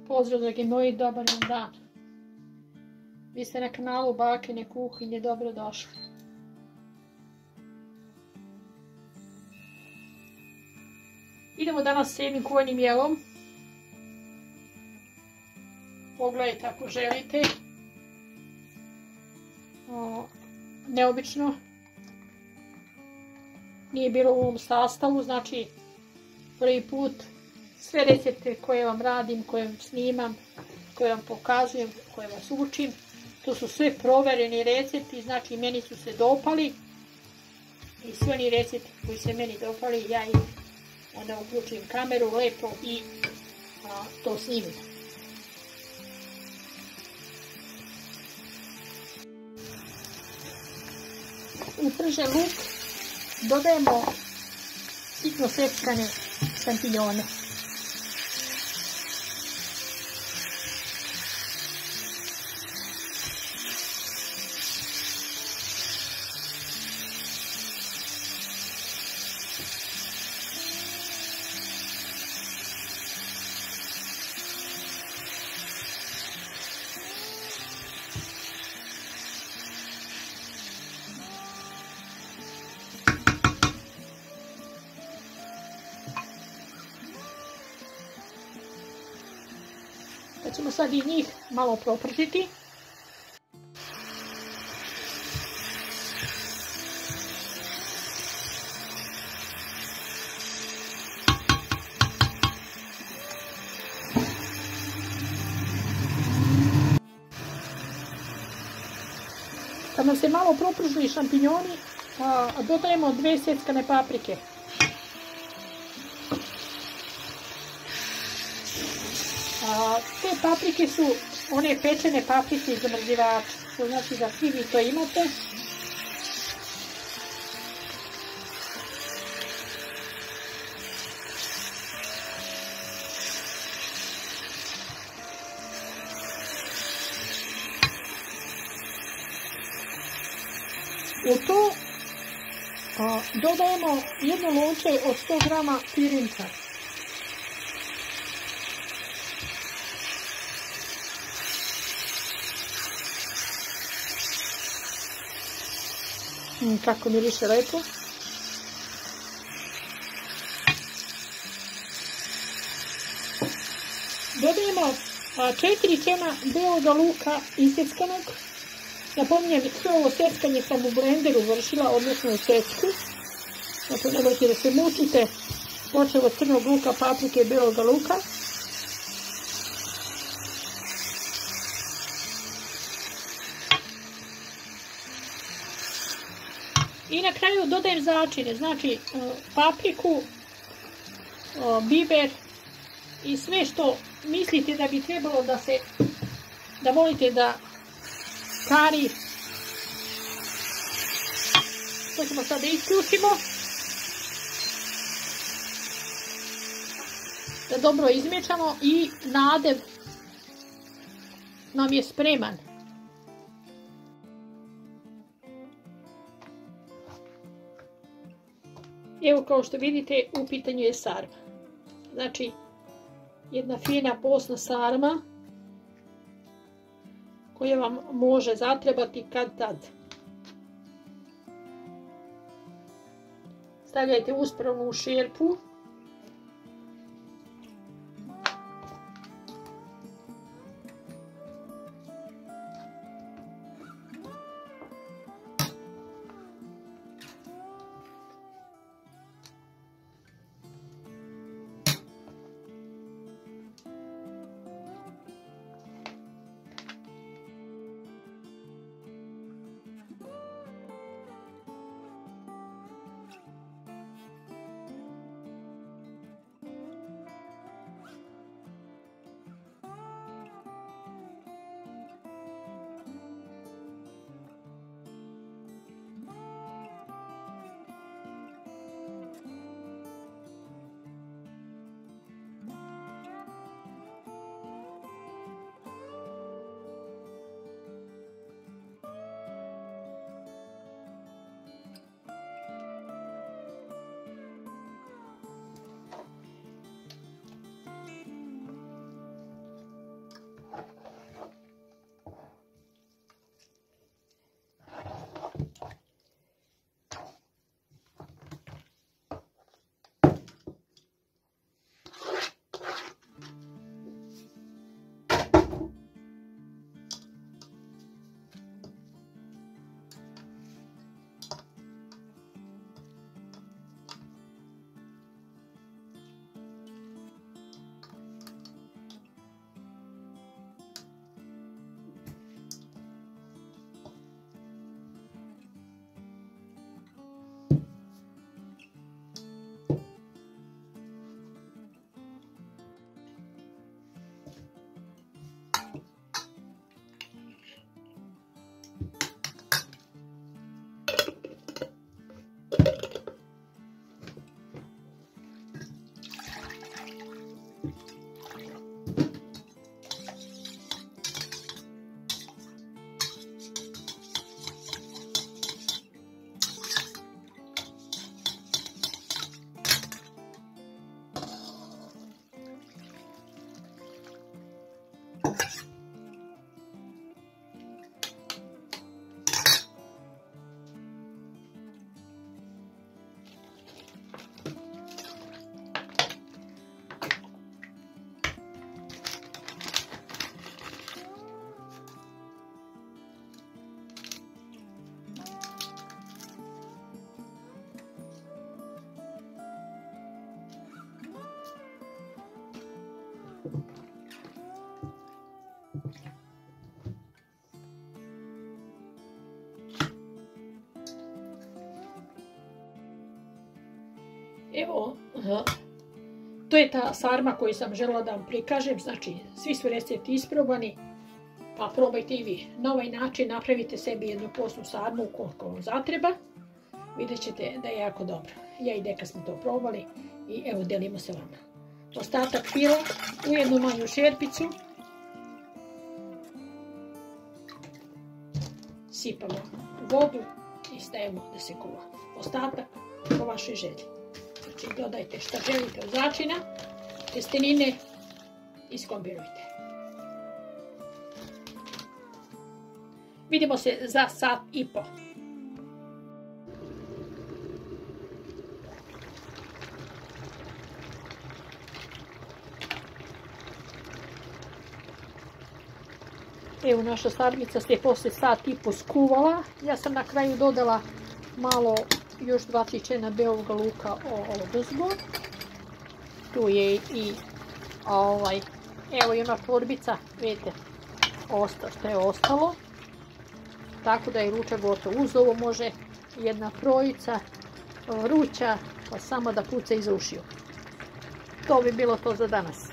Pozdrav dragi moji, dobar vam dan. Vi ste na kanalu Bakine kuhinje, dobrodošli. Idemo danas s jednim kuvanim jelom. Pogledajte ako želite. Neobično. Nije bilo u ovom sastavu, znači prvi put sve recepte koje vam radim, koje vam snimam, koje vam pokazujem, koje vas učim, to su sve provereni recepti, znači meni su se dopali i svi oni recepti koji se meni dopali, ja ih onda uključujem kameru lepo i to snimim. U pržen luk dodajemo sitno seckane šampinjone. Pa ćemo sad i njih malo propržiti. Kad nam se malo propržili šampinjoni, dodajemo 2 seckane paprike. Te paprike su one pečene paprike iz zamrzivača, to znači da svi vi to imate. U to dodajemo jedno lonče od 100 grama pirinča. Kako miriše lepo. Dodajemo 4 ćena beloga luka iseckanog. Napominjem, sve ovo seckanje sam u blenderu vršila, odnosno u secku. Dakle, nemojte da se mučite. Počeo od crnog luka, paprike i beloga luka. I na kraju dodajem začine, znači papriku, biber i sve što mislite da bi trebalo da volite da kari. To ćemo sad da isključimo. Da dobro izmiješamo i nadev nam je spreman. Evo kao što vidite u pitanju je sarma. Znači jedna fina posna sarma koja vam može zatrebati kad tad. Stavljajte uspravno u šerpu. Evo, to je ta sarma koju sam željela da vam prikažem. Znači, svi su recepti isprobani, pa probajte i vi. Na ovaj način napravite sebi jednu postnu sarmu koliko vam zatreba. Vidjet ćete da je jako dobro. Ja i Deka smo to probali i evo delimo se vama. Ostatak fila u jednu manju šerpicu. Sipamo vodu i stavimo da se kuva. Ostatak po vašoj želji. Znači dodajte šta želite od začina, testenine i skombinujte. Vidimo se za sat i po. Evo naša sarmica se posle sat i po skuvala. Ja sam na kraju dodala malo još 2 čičena belog luka odozgo. Tu je i evo i ona torbica, vidite, što je ostalo. Tako da je ručak gotov. Uz ovo može jedna trojica vruća, pa samo da puca iz ušiju. To bi bilo to za danas.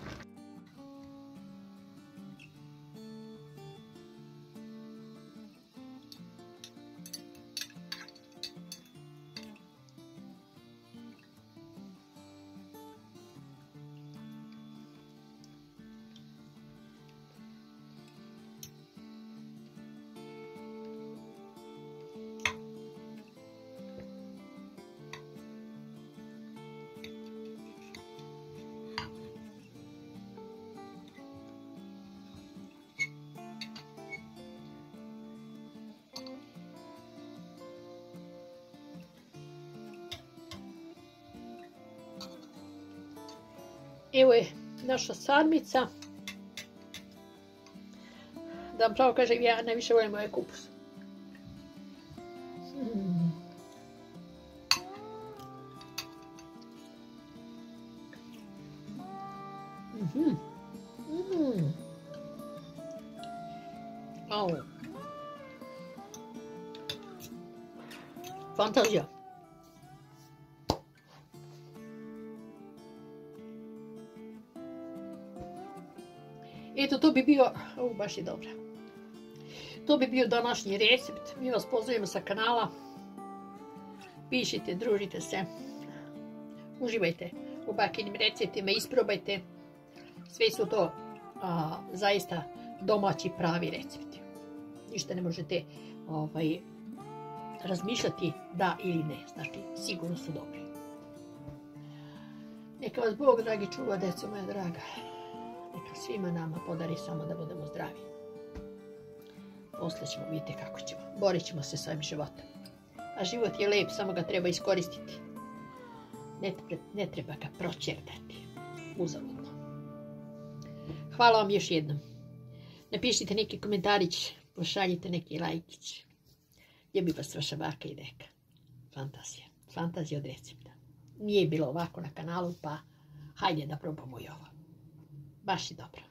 Evo je naša sarmica. Da vam pravo kažem, ja najviše volim ovaj kupus. Fantazija. Eto, to bi bio, baš je dobra. To bi bio današnji recept. Mi vas pozdravimo sa kanala. Pišite, družite se. Uživajte u bakinim receptima, isprobajte. Sve su to zaista domaći pravi recepti. Ništa ne možete razmišljati da ili ne. Znači, sigurno su dobri. Neka vas Bog, dragi, čuva, deco moja draga. Neka svima nama podari samo da budemo zdravi. Poslije ćemo vidjeti kako ćemo. Borit ćemo se s ovim životom. A život je lep, samo ga treba iskoristiti. Ne treba ga proćerdati. Uzaludno. Hvala vam još jednom. Napišite neki komentarić, pošaljite neki lajkić. Ljubi vas vaša baka i deka. Fantazija. Fantazija od recepta. Nije bilo ovako na kanalu, pa hajde da probamo i ovo. Baš je dobro.